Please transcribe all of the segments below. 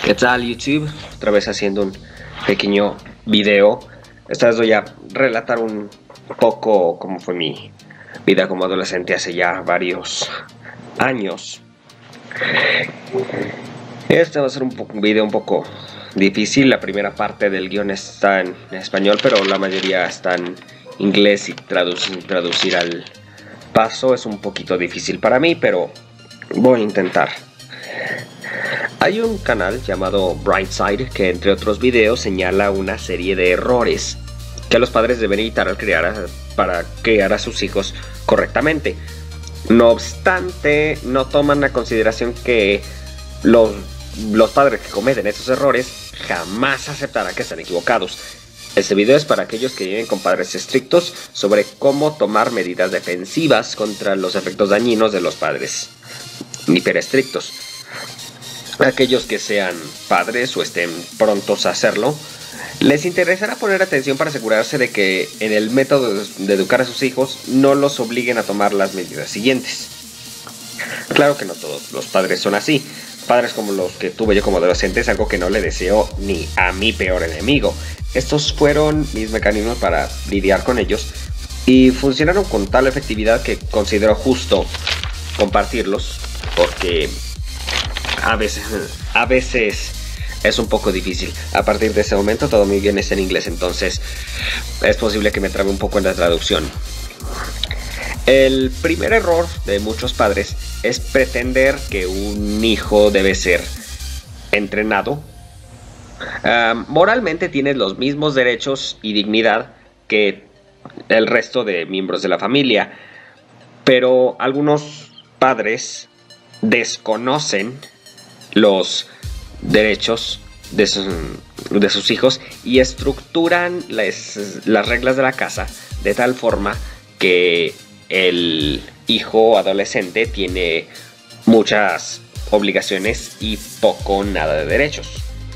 ¿Qué tal, YouTube? Otra vez haciendo un pequeño video. Esta vez voy a relatar un poco cómo fue mi vida como adolescente hace ya varios años. Este va a ser un video un poco difícil. La primera parte del guión está en español, pero la mayoría está en inglés y traducir al paso es un poquito difícil para mí, pero voy a intentar. Hay un canal llamado Brightside que, entre otros videos, señala una serie de errores que los padres deben evitar al para criar a sus hijos correctamente. No obstante, no toman a consideración que los padres que cometen estos errores jamás aceptarán que están equivocados. Este video es para aquellos que viven con padres estrictos sobre cómo tomar medidas defensivas contra los efectos dañinos de los padres hiperestrictos. Aquellos que sean padres o estén prontos a hacerlo, les interesará poner atención para asegurarse de que en el método de educar a sus hijos no los obliguen a tomar las medidas siguientes. Claro que no todos los padres son así. Padres como los que tuve yo como adolescente es algo que no le deseo ni a mi peor enemigo. Estos fueron mis mecanismos para lidiar con ellos y funcionaron con tal efectividad que considero justo compartirlos, porque a veces es un poco difícil. A partir de ese momento todo mi guión es en inglés, entonces es posible que me trabe un poco en la traducción. El primer error de muchos padres es pretender que un hijo debe ser entrenado. Moralmente tiene los mismos derechos y dignidad que el resto de miembros de la familia, pero algunos padres desconocen los derechos de sus hijos y estructuran las reglas de la casa de tal forma que el hijo adolescente tiene muchas obligaciones y poco nada de derechos.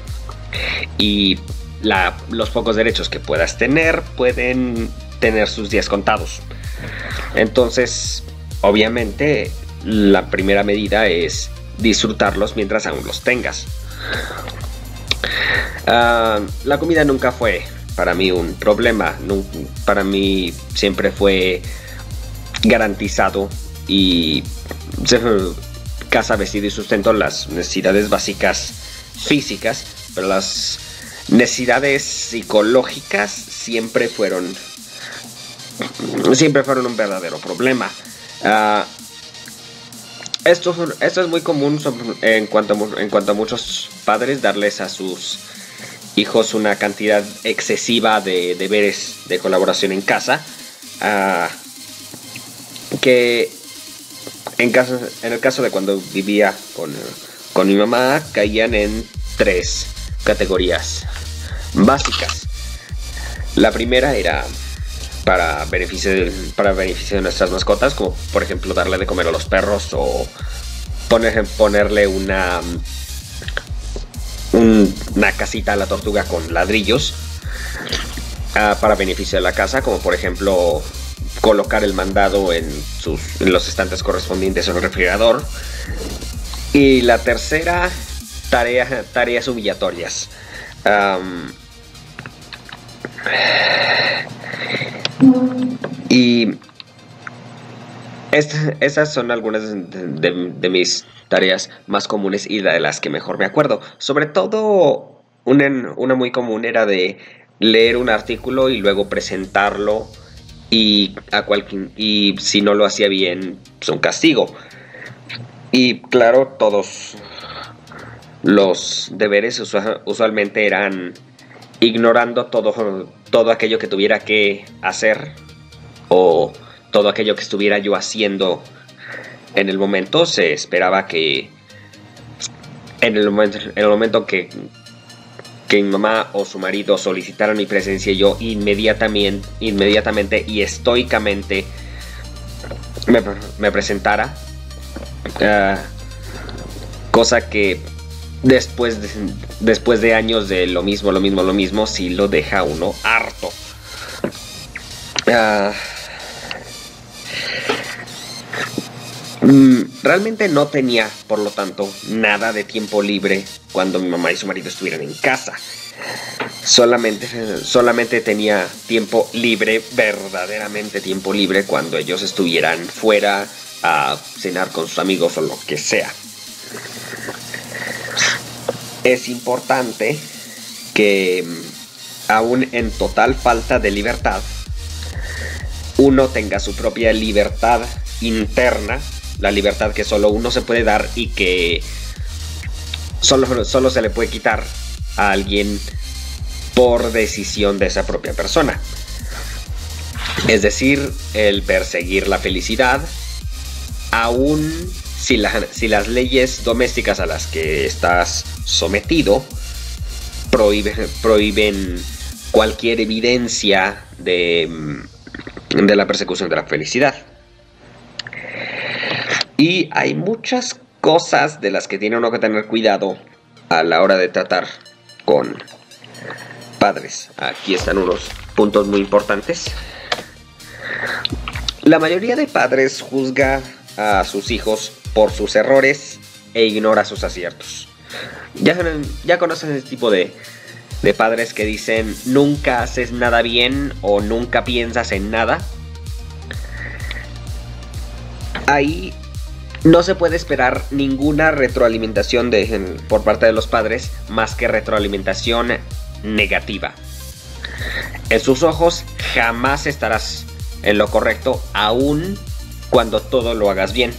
Y los pocos derechos que puedas tener pueden tener sus días contados. Entonces, obviamente, la primera medida es disfrutarlos mientras aún los tengas. La comida nunca fue para mí un problema. Para mí siempre fue garantizado y casa, vestido y sustento, las necesidades básicas físicas, pero las necesidades psicológicas siempre fueron un verdadero problema. Esto es muy común en cuanto a muchos padres darles a sus hijos una cantidad excesiva de deberes de colaboración en casa, que en el caso de cuando vivía con mi mamá caían en 3 categorías básicas. La primera era para beneficio de nuestras mascotas, como por ejemplo darle de comer a los perros o ponerle una casita a la tortuga con ladrillos, para beneficio de la casa, como por ejemplo colocar el mandado en los estantes correspondientes en el refrigerador. Y la tercera, tareas humillatorias. Y esas son algunas de mis tareas más comunes y de las que mejor me acuerdo. Sobre todo, una muy común era de leer un artículo y luego presentarlo, y si no lo hacía bien, pues un castigo. Y claro, todos los deberes usualmente eran ignorando todo aquello que tuviera que hacer o todo aquello que estuviera yo haciendo en el momento. Se esperaba que en el momento que mi mamá o su marido solicitaran mi presencia, yo inmediatamente y estoicamente me presentara, cosa que después de años de lo mismo, sí lo deja uno harto. Realmente no tenía, por lo tanto, nada de tiempo libre cuando mi mamá y su marido estuvieran en casa. Solamente tenía tiempo libre, verdaderamente tiempo libre, cuando ellos estuvieran fuera a cenar con sus amigos o lo que sea. Es importante que, aún en total falta de libertad, uno tenga su propia libertad interna, la libertad que solo uno se puede dar y que solo se le puede quitar a alguien por decisión de esa propia persona. Es decir, el perseguir la felicidad, aun si las leyes domésticas a las que estás sometido prohíben cualquier evidencia de la persecución de la felicidad. Y hay muchas cosas de las que tiene uno que tener cuidado a la hora de tratar con padres. Aquí están unos puntos muy importantes. La mayoría de padres juzga a sus hijos por sus errores e ignora sus aciertos. Ya conocen ese tipo de padres que dicen nunca haces nada bien o nunca piensas en nada. Ahí no se puede esperar ninguna retroalimentación por parte de los padres más que retroalimentación negativa. En sus ojos jamás estarás en lo correcto, aun cuando todo lo hagas bien.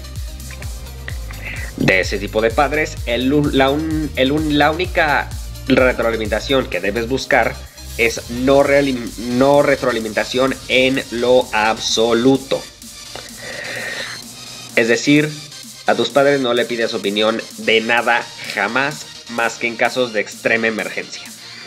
De ese tipo de padres, la única retroalimentación que debes buscar es no retroalimentación en lo absoluto. Es decir, a tus padres no le pides opinión de nada jamás, más que en casos de extrema emergencia.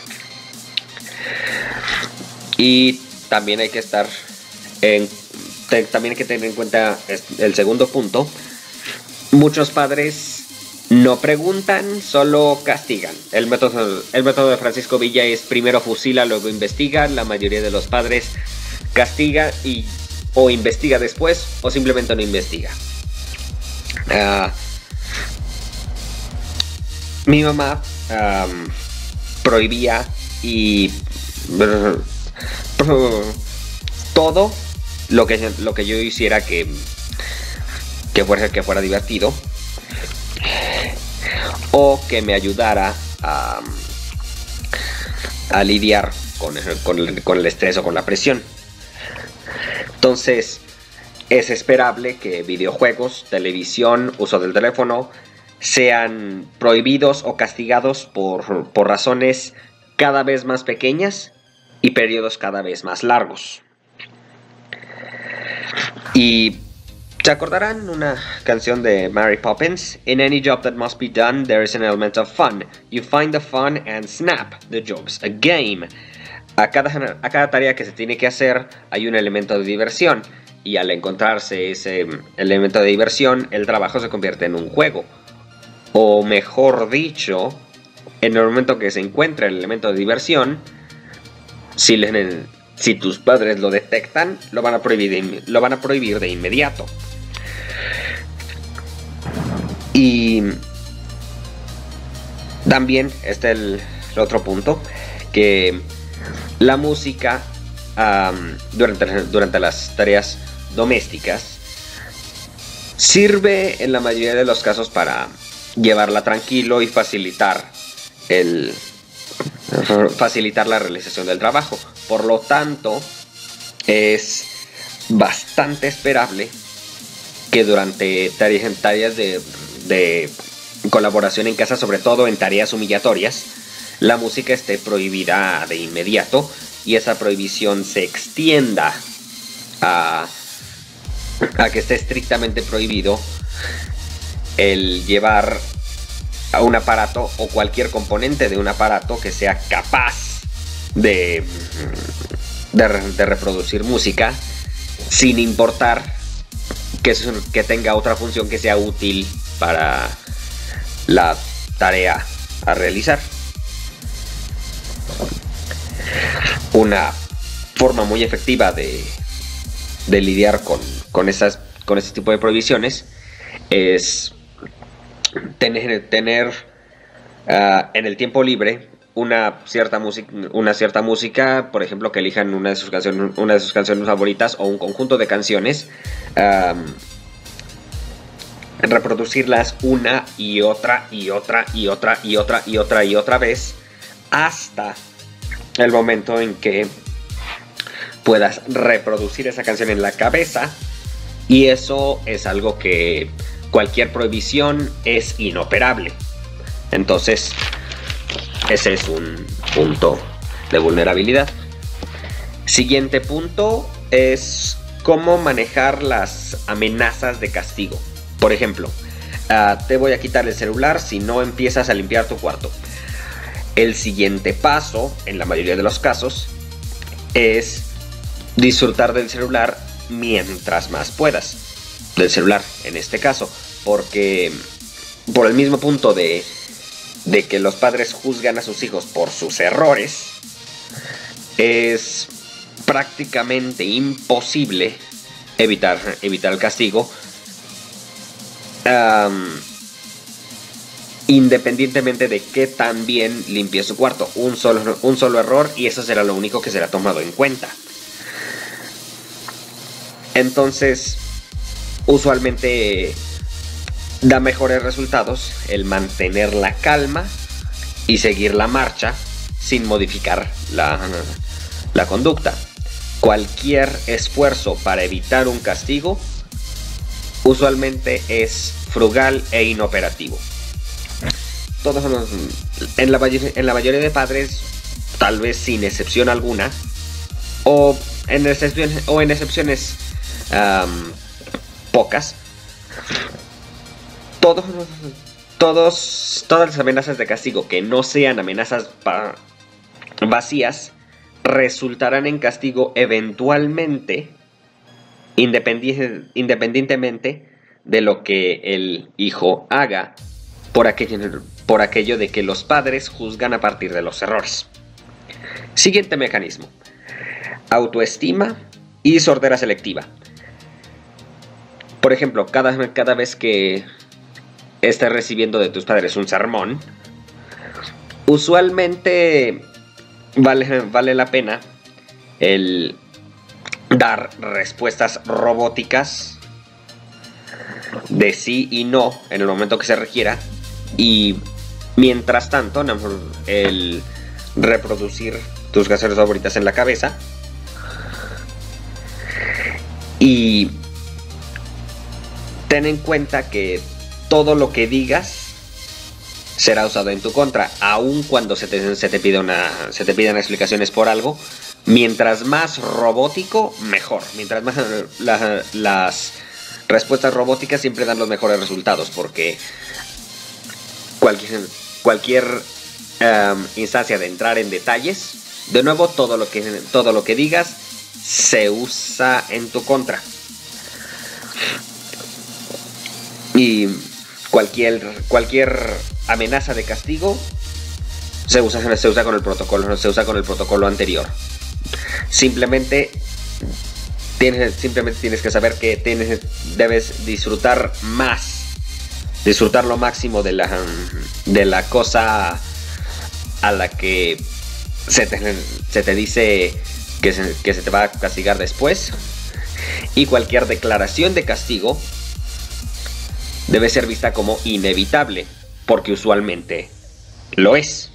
Y también hay que también hay que tener en cuenta el segundo punto. Muchos padres no preguntan, solo castigan. El método de Francisco Villa es primero fusila, luego investiga. La mayoría de los padres castiga o investiga después, o simplemente no investiga. Mi mamá prohibía y todo lo que yo hiciera que fuera divertido o que me ayudara a lidiar con el estrés o con la presión. Entonces es esperable que videojuegos, televisión, uso del teléfono sean prohibidos o castigados por razones cada vez más pequeñas y periodos cada vez más largos. Y ¿se acordarán una canción de Mary Poppins? In any job that must be done, there is an element of fun. You find the fun and snap, the job's a game. A cada tarea que se tiene que hacer hay un elemento de diversión. Y al encontrarse ese elemento de diversión, el trabajo se convierte en un juego. O mejor dicho, en el momento que se encuentra el elemento de diversión, si tus padres lo detectan, lo van a prohibir de inmediato. Y también está el otro punto, que la música durante las tareas domésticas sirve en la mayoría de los casos para llevarla tranquilo y facilitar la realización del trabajo. Por lo tanto, es bastante esperable que durante tareas de colaboración en casa, sobre todo en tareas humillatorias, la música esté prohibida de inmediato y esa prohibición se extienda a que esté estrictamente prohibido el llevar a un aparato o cualquier componente de un aparato que sea capaz de reproducir música, sin importar que tenga otra función que sea útil para la tarea a realizar. Una forma muy efectiva de lidiar con este tipo de prohibiciones es tener en el tiempo libre una cierta música, por ejemplo, que elijan una de sus canciones favoritas o un conjunto de canciones, reproducirlas una y otra vez hasta el momento en que puedas reproducir esa canción en la cabeza, y eso es algo que cualquier prohibición es inoperable. Entonces, ese es un punto de vulnerabilidad. Siguiente punto es cómo manejar las amenazas de castigo. Por ejemplo, te voy a quitar el celular si no empiezas a limpiar tu cuarto. El siguiente paso, en la mayoría de los casos, es disfrutar del celular mientras más puedas. Del celular, en este caso, porque por el mismo punto de que los padres juzgan a sus hijos por sus errores, es prácticamente imposible evitar el castigo, independientemente de qué tan bien limpie su cuarto. Un solo error y eso será lo único que será tomado en cuenta. Entonces, usualmente da mejores resultados el mantener la calma y seguir la marcha sin modificar la conducta. Cualquier esfuerzo para evitar un castigo usualmente es frugal e inoperativo. En la mayoría de padres, tal vez sin excepción alguna, o en excepciones pocas, todas las amenazas de castigo que no sean amenazas vacías resultarán en castigo eventualmente, independientemente de lo que el hijo haga, por aquello de que los padres juzgan a partir de los errores. Siguiente mecanismo: autoestima y sordera selectiva. Por ejemplo, cada vez que estés recibiendo de tus padres un sermón, usualmente vale la pena el dar respuestas robóticas de sí y no en el momento que se requiera, y mientras tanto el reproducir tus canciones favoritas en la cabeza, y ten en cuenta que todo lo que digas será usado en tu contra, aun cuando se te pidan explicaciones por algo. Mientras más robótico, mejor. Mientras más las respuestas robóticas siempre dan los mejores resultados, porque cualquier instancia de entrar en detalles, de nuevo, todo lo que digas se usa en tu contra. Y cualquier amenaza de castigo se usa con el protocolo anterior. Simplemente tienes que saber que debes disfrutar lo máximo de la cosa a la que se te dice que se te va a castigar después, y cualquier declaración de castigo debe ser vista como inevitable, porque usualmente lo es.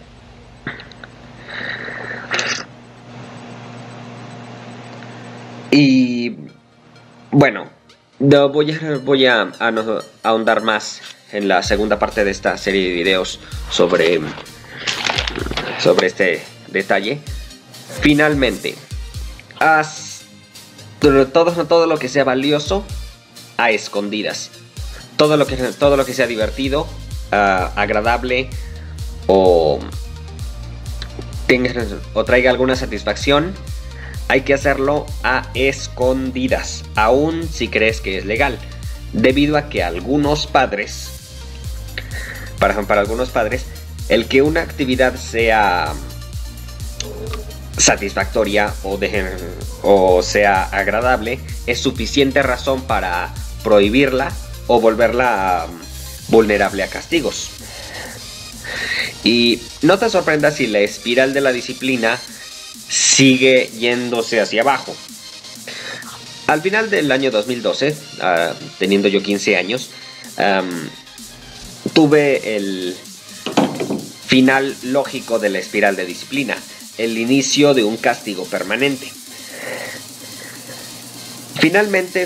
Y bueno, voy a ahondar más en la segunda parte de esta serie de videos sobre este detalle. Finalmente, haz todo lo que sea valioso a escondidas. Todo lo que sea divertido, agradable o traiga alguna satisfacción, hay que hacerlo a escondidas, aun si crees que es legal, debido a que para algunos padres, el que una actividad sea satisfactoria o sea agradable es suficiente razón para prohibirla o volverla vulnerable a castigos. Y no te sorprendas si la espiral de la disciplina sigue yéndose hacia abajo. Al final del año 2012, teniendo yo 15 años, tuve el final lógico de la espiral de disciplina, el inicio de un castigo permanente. Finalmente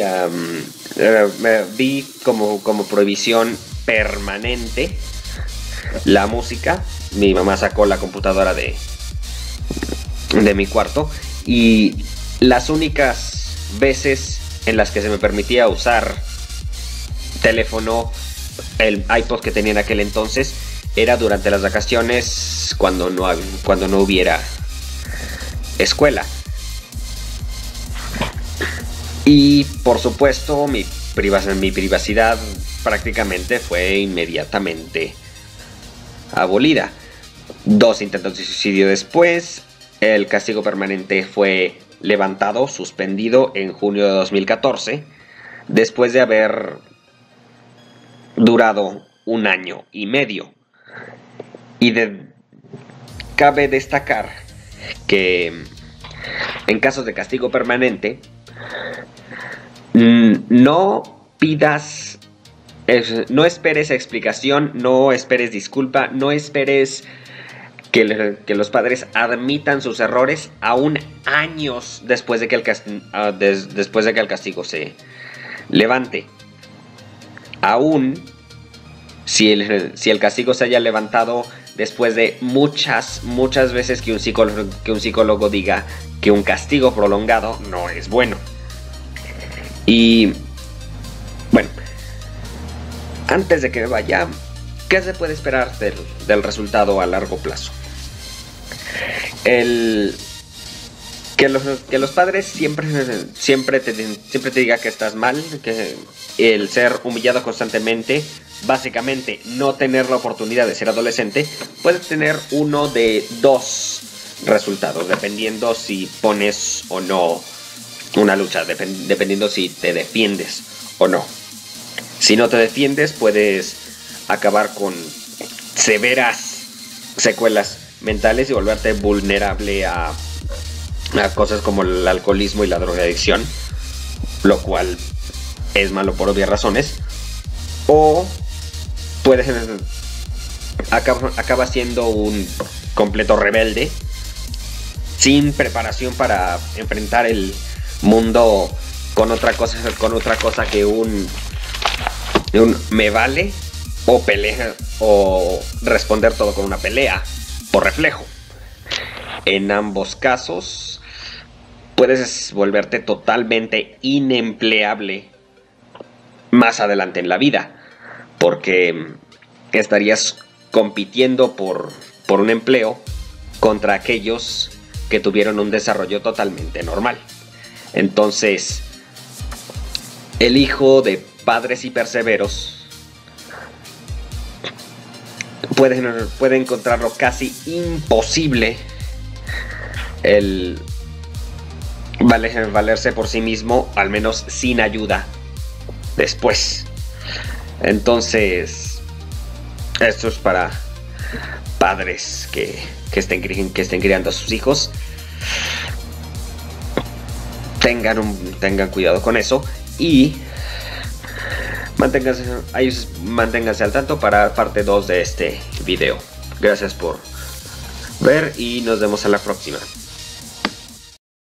me vi como prohibición permanente la música. Mi mamá sacó la computadora de mi cuarto y las únicas veces en las que se me permitía usar teléfono, el iPod que tenía en aquel entonces, era durante las vacaciones cuando no hubiera escuela. Y por supuesto mi privacidad prácticamente fue inmediatamente abolida. 2 intentos de suicidio después, el castigo permanente fue levantado, suspendido en junio de 2014, después de haber durado 1 año y medio. Y cabe destacar que en casos de castigo permanente, no esperes explicación, no esperes disculpa, no esperes que los padres admitan sus errores aún años después de que el castigo se levante. Aún si el castigo se haya levantado después de muchas veces que un psicólogo diga que un castigo prolongado no es bueno. Y bueno, antes de que me vaya, ¿qué se puede esperar del resultado a largo plazo? Que los padres siempre te digan que estás mal, que el ser humillado constantemente, básicamente no tener la oportunidad de ser adolescente, puede tener uno de 2 resultados, dependiendo si pones o no una lucha, dependiendo si te defiendes o no. Si no te defiendes, puedes acabar con severas secuelas mentales y volverte vulnerable a cosas como el alcoholismo y la drogadicción, lo cual es malo por obvias razones. O puedes acaba siendo un completo rebelde sin preparación para enfrentar el mundo con otra cosa que un me vale, o pelea, o responder todo con una pelea por reflejo. En ambos casos puedes volverte totalmente inempleable más adelante en la vida, porque estarías compitiendo por un empleo contra aquellos que tuvieron un desarrollo totalmente normal. Entonces, el hijo de padres y perseveros puede encontrarlo casi imposible el valerse por sí mismo, al menos sin ayuda después. Entonces, esto es para padres que estén criando a sus hijos. Tengan cuidado con eso y manténganse al tanto para parte 2 de este video. Gracias por ver y nos vemos a la próxima.